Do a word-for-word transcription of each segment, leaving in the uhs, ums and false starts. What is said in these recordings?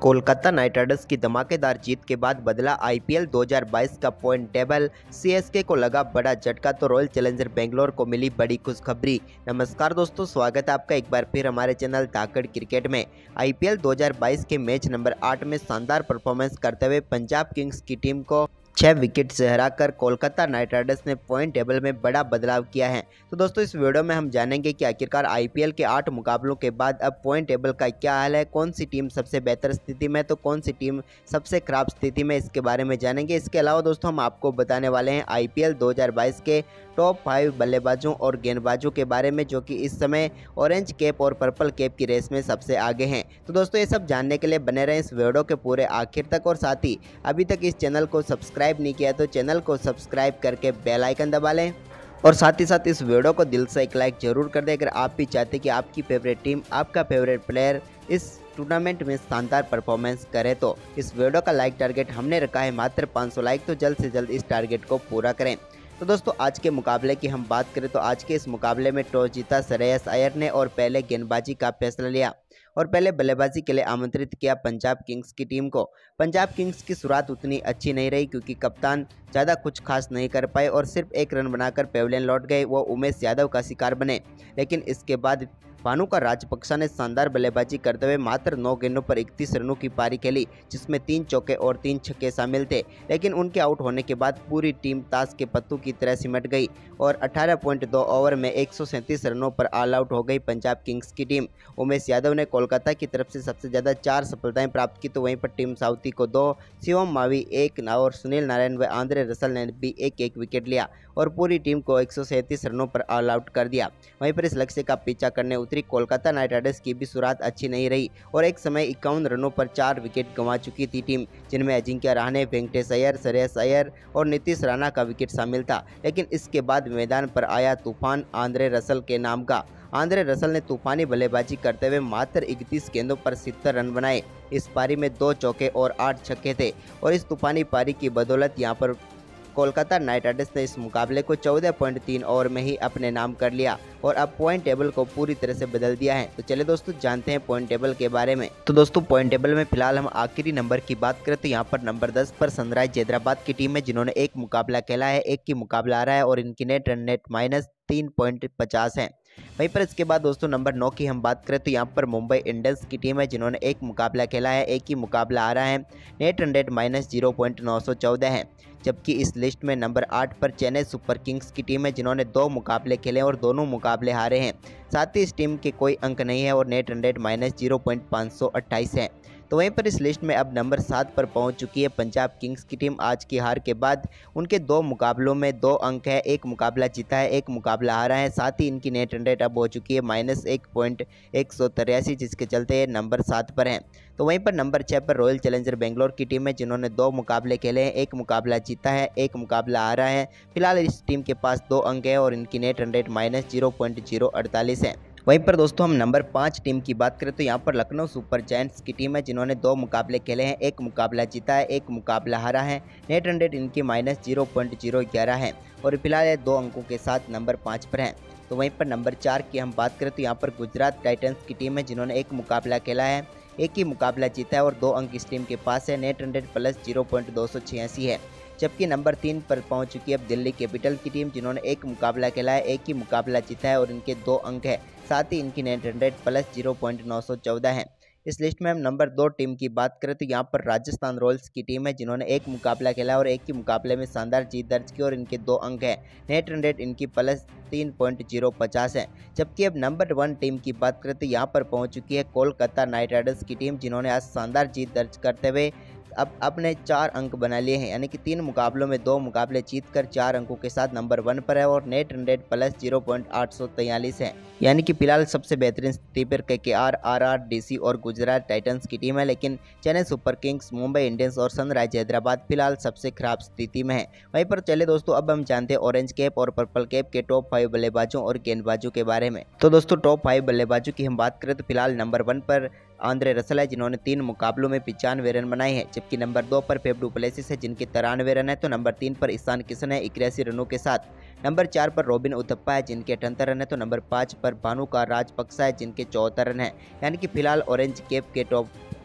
Kolkata knight riders की धमाकेदार जीत के बाद बदला आईपीएल दो हज़ार बाईस का पॉइंट टेबल। सीएसके को लगा बड़ा झटका तो रॉयल चैलेंजर बेंगलोर को मिली बड़ी खुशखबरी। नमस्कार दोस्तों, स्वागत है आपका एक बार फिर हमारे चैनल धाकड़ क्रिकेट में। आईपीएल दो हज़ार बाईस के मैच नंबर आठ में शानदार परफॉर्मेंस करते हुए पंजाब किंग्स की टीम को छह विकेट से हराकर कोलकाता नाइट राइडर्स ने पॉइंट टेबल में बड़ा बदलाव किया है। तो दोस्तों इस वीडियो में हम जानेंगे कि आखिरकार आईपीएल के आठ मुकाबलों के बाद अब पॉइंट टेबल का क्या हाल है, कौन सी टीम सबसे बेहतर स्थिति में तो कौन सी टीम सबसे खराब स्थिति में, इसके बारे में जानेंगे। इसके अलावा दोस्तों हम आपको बताने वाले हैं आईपीएल दो हज़ार बाईस के टॉप फाइव बल्लेबाजों और गेंदबाजों के बारे में जो कि इस समय ऑरेंज कैप और पर्पल कैप की रेस में सबसे आगे हैं। तो दोस्तों ये सब जानने के लिए बने रहें इस वीडियो के पूरे आखिर तक, और साथ ही अभी तक इस चैनल को सब्सक्राइब नहीं किया तो चैनल को सब्सक्राइब करके बेल आइकन दबा लें, और साथ ही साथ इस वीडियो को दिल से एक लाइक जरूर कर दें अगर आप भी चाहते कि आपकी फेवरेट टीम, आपका फेवरेट प्लेयर इस टूर्नामेंट में शानदार परफॉर्मेंस करे। तो इस वीडियो का लाइक टारगेट हमने रखा है मात्र पाँच सौ लाइक, तो जल्द से जल्द इस टारगेट को पूरा करें। तो दोस्तों आज के मुकाबले की हम बात करें तो आज के इस मुकाबले में टॉस जीता श्रेयस अय्यर ने और पहले गेंदबाजी का फैसला लिया और पहले बल्लेबाजी के लिए आमंत्रित किया पंजाब किंग्स की टीम को। पंजाब किंग्स की शुरुआत उतनी अच्छी नहीं रही क्योंकि कप्तान ज़्यादा कुछ खास नहीं कर पाए और सिर्फ एक रन बनाकर पेविलियन लौट गए, वो उमेश यादव का शिकार बने। लेकिन इसके बाद भानुका राजपक्सा ने शानदार बल्लेबाजी करते हुए मात्र नौ गेंदों पर इकतीस रनों की पारी खेली, जिसमें तीन चौके और तीन छक्के शामिल थे। लेकिन उनके आउट होने के बाद पूरी टीम ताश के पत्तों की तरह सिमट गई और अठारह पॉइंट दो ओवर में एक सौ सैंतीस रनों पर ऑल आउट हो गई पंजाब किंग्स की टीम। उमेश यादव ने कोलकाता की तरफ से सबसे ज़्यादा चार सफलताएं प्राप्त की, तो वहीं पर टीम साउथी को दो, शिवम मावी एक और सुनील नारायण व आंद्रे रसल ने भी एक एक विकेट लिया और पूरी टीम को एक सौ सैंतीस रनों पर ऑल आउट कर दिया। वहीं पर इस लक्ष्य का पीछा करने उतरी कोलकाता नाइट राइडर्स की भी शुरुआत अच्छी नहीं रही और एक समय इक्यावन रनों पर चार विकेट गंवा चुकी थी टीम, जिनमें अजिंक्य रहाणे, वेंकटेश अय्यर, श्रेयस अय्यर और नीतीश राणा का विकेट शामिल था। लेकिन इसके बाद मैदान पर आया तूफान आंद्रे रसल के नाम का। आंद्रे रसल ने तूफानी बल्लेबाजी करते हुए मात्र इकतीस गेंदों पर सत्तर रन बनाए। इस पारी में दो चौके और आठ छक्के थे और इस तूफानी पारी की बदौलत यहां पर कोलकाता नाइट राइडर्स ने इस मुकाबले को चौदह पॉइंट तीन ओवर में ही अपने नाम कर लिया और अब पॉइंट टेबल को पूरी तरह से बदल दिया है। तो चलिए दोस्तों जानते हैं पॉइंट टेबल के बारे में। तो दोस्तों पॉइंट टेबल में फिलहाल हम आखिरी नंबर की बात करें तो यहाँ पर नंबर दस पर सनराइज हैदराबाद की टीम है, जिन्होंने एक मुकाबला खेला है, एक की मुकाबला आ रहा है और इनकी नेट रन नेट माइनस तीन पॉइंट पचास है। वहीं पर इसके बाद दोस्तों नंबर नौ की हम बात करें तो यहाँ पर मुंबई इंडियंस की टीम है, जिन्होंने एक मुकाबला खेला है, एक ही मुकाबला आ रहा है, net run rate minus zero point नौ सौ चौदह है। जबकि इस लिस्ट में नंबर आठ पर चेन्नई सुपर किंग्स की टीम है, जिन्होंने दो मुकाबले खेले और दोनों मुकाबले हारे हैं। साथ ही इस टीम के कोई अंक नहीं है और net run rate minus zero point पाँच सौ अट्ठाईस है। तो वहीं पर इस लिस्ट में अब नंबर सात पर पहुंच चुकी है पंजाब किंग्स की टीम। आज की हार के बाद उनके दो मुकाबलों में दो अंक है, एक मुकाबला जीता है, एक मुकाबला हारा है। साथ ही इनकी नेट रन रेट अब हो चुकी है माइनस एक पॉइंट एक सौ तिरासी, जिसके चलते नंबर सात पर हैं। तो वहीं पर नंबर छः पर रॉयल चैलेंजर बेंगलोर की टीम है, जिन्होंने दो मुकाबले खेले हैं, एक मुकाबला जीता है, एक मुकाबला हारा है। फिलहाल इस टीम के पास दो अंक है और इनकी net run rate minus zero point zero अड़तालीस है। वहीं पर दोस्तों हम नंबर पाँच टीम की बात करें तो यहाँ पर लखनऊ सुपर जायंट्स की टीम है, जिन्होंने दो मुकाबले खेले हैं, एक मुकाबला जीता है, एक मुकाबला हारा है। नेट रन रेट इनकी माइनस जीरो पॉइंट जीरो ग्यारह है और फिलहाल ये दो अंकों के साथ नंबर पाँच पर हैं। तो वहीं पर नंबर चार की हम बात करें तो यहाँ पर गुजरात टाइटंस की टीम है, जिन्होंने एक मुकाबला खेला है, एक ही मुकाबला जीता है और दो अंक इस टीम के पास है। Net run rate plus zero point दो सौ छियासी है। जबकि नंबर तीन पर पहुंच चुकी है अब दिल्ली कैपिटल की टीम, जिन्होंने एक मुकाबला खेला है, एक ही मुकाबला जीता है और इनके दो अंक है। साथ ही इनकी net run rate plus zero point नौ सौ चौदह है। इस लिस्ट में हम नंबर दो टीम की बात करें तो यहाँ पर राजस्थान रॉयल्स की टीम है, जिन्होंने एक मुकाबला खेला और एक ही मुकाबले में शानदार जीत दर्ज की और इनके दो अंक है। नेट रन रेट इनकी प्लस तीन पॉइंट जीरो पचास है। जबकि अब नंबर वन टीम की बात करें तो यहाँ पर पहुँच चुकी है कोलकाता नाइट राइडर्स की टीम, जिन्होंने आज शानदार जीत दर्ज करते हुए अब अपने चार अंक बना लिए हैं, यानी कि तीन मुकाबलों में दो मुकाबले जीतकर चार अंकों के साथ नंबर वन पर है और net run rate plus zero point आठ सौ तैंतालीस है। यानी कि फिलहाल सबसे बेहतरीन स्थिति पर केकेआर, आरआर, डीसी और गुजरात टाइटंस की टीम है, लेकिन Chennai super kings, Mumbai Indians और सनराइज हैदराबाद फिलहाल सबसे खराब स्थिति में है। वहीं पर चले दोस्तों अब हम जानते हैं ऑरेंज कैप और पर्पल कैप के टॉप फाइव बल्लेबाजों और गेंदबाजों के बारे में। तो दोस्तों टॉप फाइव बल्लेबाजों की हम बात करें तो फिलहाल नंबर वन पर आंद्रे रसल है, जिन्होंने तीन मुकाबलों में पिचानवे रन बनाए हैं। जबकि नंबर दो पर फेफ डु प्लेसिस है, जिनके तिरानवे रन है। तो नंबर तीन पर ईशान किशन है इक्यासी रनों के साथ। नंबर चार पर रॉबिन उथप्पा है, जिनके अठहत्तर रन है। तो नंबर पाँच पर भानुका राजपक्सा है, जिनके चौहत्तर रन है। यानी कि फिलहाल ऑरेंज कैप के टॉप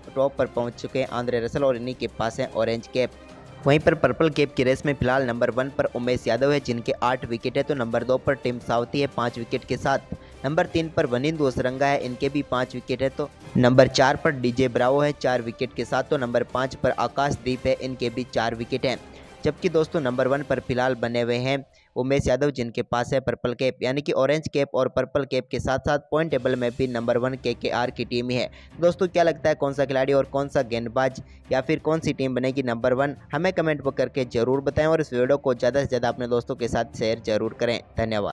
टॉप पर पहुंच चुके हैं आंद्रे रसल और इन्हीं के पास है ऑरेंज कैप। वहीं पर पर्पल कैप की रेस में फिलहाल नंबर वन पर उमेश यादव है जिनके आठ विकेट है, तो नंबर दो पर टिम साउथी है पाँच विकेट के साथ। नंबर तीन पर वनिंदु असरंगा है, इनके भी पाँच विकेट है। तो नंबर चार पर डीजे ब्रावो है चार विकेट के साथ। तो नंबर पाँच पर आकाशदीप है, इनके भी चार विकेट हैं। जबकि दोस्तों नंबर वन पर फिलहाल बने हुए हैं उमेश यादव जिनके पास है पर्पल कैप, यानी कि ऑरेंज कैप और पर्पल कैप के साथ साथ पॉइंट टेबल में भी नंबर वन के के आर की टीम ही है। दोस्तों क्या लगता है कौन सा खिलाड़ी और कौन सा गेंदबाज या फिर कौन सी टीम बनेगी नंबर वन, हमें कमेंट करके जरूर बताएं और इस वीडियो को ज़्यादा से ज़्यादा अपने दोस्तों के साथ शेयर जरूर करें। धन्यवाद।